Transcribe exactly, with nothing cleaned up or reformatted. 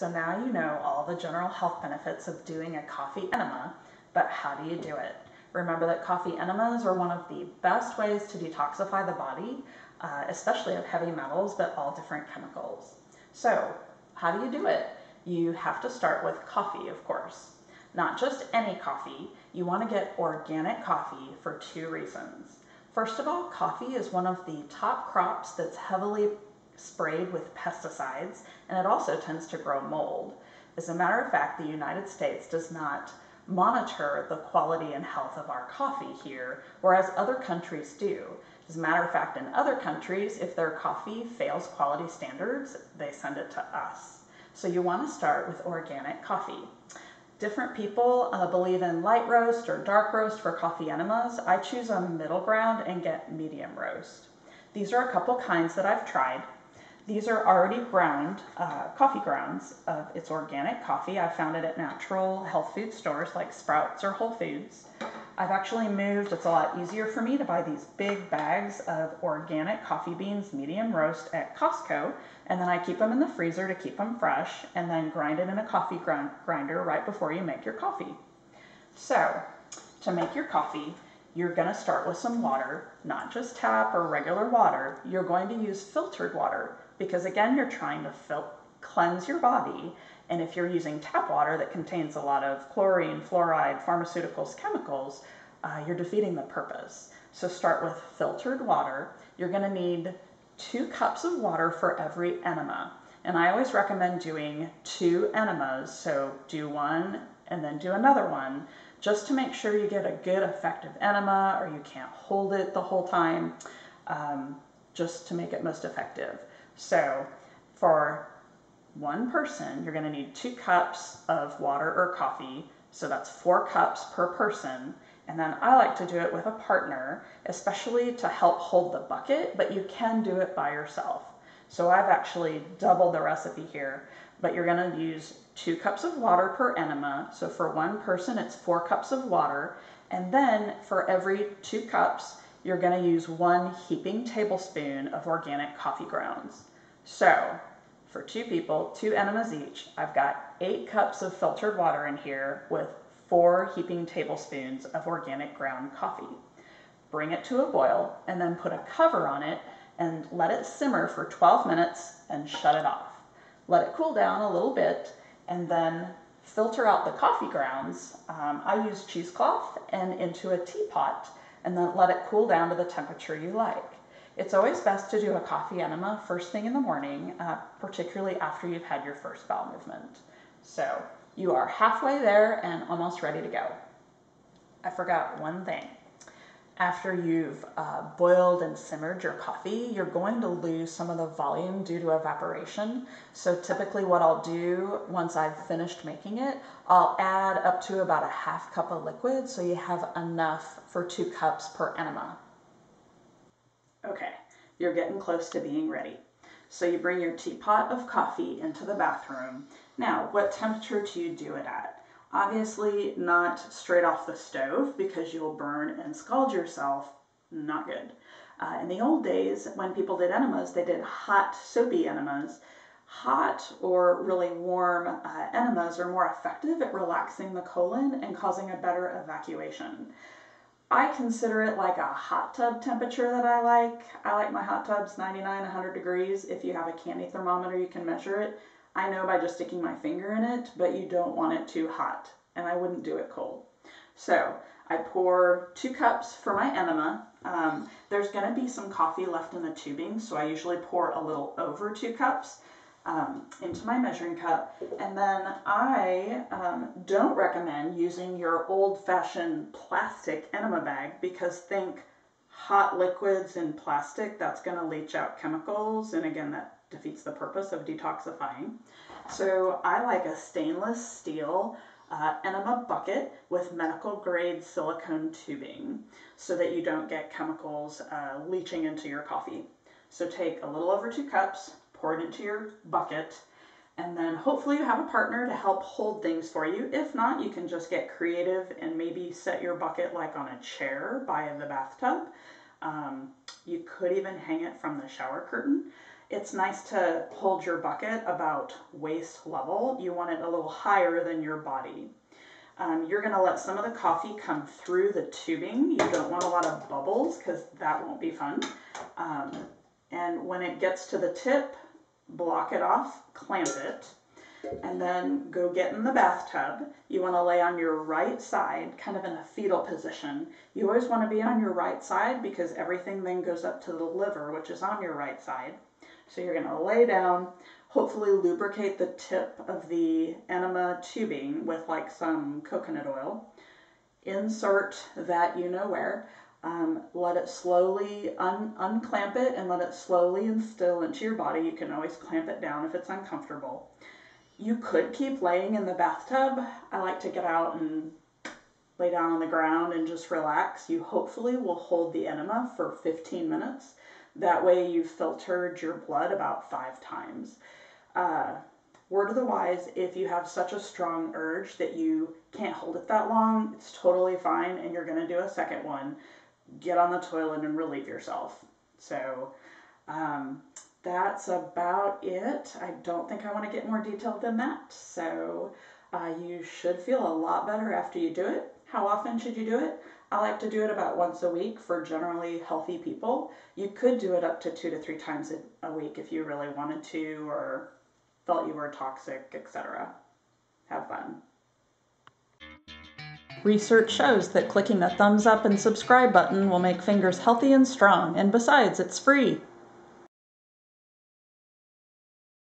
So now you know all the general health benefits of doing a coffee enema, but how do you do it? Remember that coffee enemas are one of the best ways to detoxify the body, uh, especially of heavy metals, but all different chemicals. So how do you do it? You have to start with coffee, of course. Not just any coffee. You want to get organic coffee for two reasons. First of all, coffee is one of the top crops that's heavily sprayed with pesticides, and it also tends to grow mold. As a matter of fact, the United States does not monitor the quality and health of our coffee here, whereas other countries do. As a matter of fact, in other countries, if their coffee fails quality standards, they send it to us. So you want to start with organic coffee. Different people uh, believe in light roast or dark roast for coffee enemas. I choose a middle ground and get medium roast. These are a couple kinds that I've tried. These are already ground, uh, coffee grounds of its organic coffee. I found it at natural health food stores like Sprouts or Whole Foods. I've actually moved, it's a lot easier for me to buy these big bags of organic coffee beans, medium roast at Costco, and then I keep them in the freezer to keep them fresh, and then grind it in a coffee grind grinder right before you make your coffee. So, to make your coffee, you're going to start with some water, not just tap or regular water. You're going to use filtered water because, again, you're trying to fil cleanse your body. And if you're using tap water that contains a lot of chlorine, fluoride, pharmaceuticals, chemicals, uh, you're defeating the purpose. So start with filtered water. You're going to need two cups of water for every enema. And I always recommend doing two enemas. So do one and then do another one, just to make sure you get a good effective enema, or you can't hold it the whole time, um, just to make it most effective. So for one person, you're going to need two cups of water or coffee, so that's four cups per person. And then I like to do it with a partner, especially to help hold the bucket, but you can do it by yourself. So I've actually doubled the recipe here, but you're going to use two cups of water per enema. So for one person, it's four cups of water. And then for every two cups, you're going to use one heaping tablespoon of organic coffee grounds. So for two people, two enemas each, I've got eight cups of filtered water in here with four heaping tablespoons of organic ground coffee. Bring it to a boil and then put a cover on it and let it simmer for twelve minutes and shut it off. Let it cool down a little bit and then filter out the coffee grounds. Um, I use cheesecloth and into a teapot, and then let it cool down to the temperature you like. It's always best to do a coffee enema first thing in the morning, uh, particularly after you've had your first bowel movement. So you are halfway there and almost ready to go. I forgot one thing. After you've uh, boiled and simmered your coffee, you're going to lose some of the volume due to evaporation. So typically what I'll do once I've finished making it, I'll add up to about a half cup of liquid so you have enough for two cups per enema. Okay, you're getting close to being ready. So you bring your teapot of coffee into the bathroom. Now, what temperature do you do it at? Obviously not straight off the stove because you'll burn and scald yourself. Not good. Uh, in the old days, when people did enemas, they did hot, soapy enemas. Hot or really warm uh, enemas are more effective at relaxing the colon and causing a better evacuation. I consider it like a hot tub temperature that I like. I like my hot tubs ninety-nine, one hundred degrees. If you have a candy thermometer, you can measure it. I know by just sticking my finger in it, but you don't want it too hot, and I wouldn't do it cold. So I pour two cups for my enema. Um, there's going to be some coffee left in the tubing, so I usually pour a little over two cups um, into my measuring cup. And then I um, don't recommend using your old-fashioned plastic enema bag, because think hot liquids in plastic, that's going to leach out chemicals, and again, that defeats the purpose of detoxifying. So I like a stainless steel uh, enema bucket with medical grade silicone tubing so that you don't get chemicals uh, leaching into your coffee. So take a little over two cups, pour it into your bucket, and then hopefully you have a partner to help hold things for you. If not, you can just get creative and maybe set your bucket like on a chair by the bathtub. Um, you could even hang it from the shower curtain. it's nice to hold your bucket about waist level. You want it a little higher than your body. Um, you're going to let some of the coffee come through the tubing. You don't want a lot of bubbles because that won't be fun. Um, and when it gets to the tip, block it off, clamp it, and then go get in the bathtub. You want to lay on your right side, kind of in a fetal position. You always want to be on your right side because everything then goes up to the liver, which is on your right side. So you're going to lay down, hopefully lubricate the tip of the enema tubing with like some coconut oil. Insert that you know where. Um, let it slowly un unclamp it and let it slowly instill into your body. You can always clamp it down if it's uncomfortable. You could keep laying in the bathtub. I like to get out and lay down on the ground and just relax. You hopefully will hold the enema for fifteen minutes. That way you've filtered your blood about five times. Uh, word of the wise, if you have such a strong urge that you can't hold it that long, it's totally fine and you're going to do a second one. Get on the toilet and relieve yourself. So um, that's about it. I don't think I want to get more detailed than that. So uh, you should feel a lot better after you do it. How often should you do it? I like to do it about once a week for generally healthy people. You could do it up to two to three times a week if you really wanted to or felt you were toxic, et cetera. Have fun. Research shows that clicking the thumbs up and subscribe button will make fingers healthy and strong, and besides, it's free.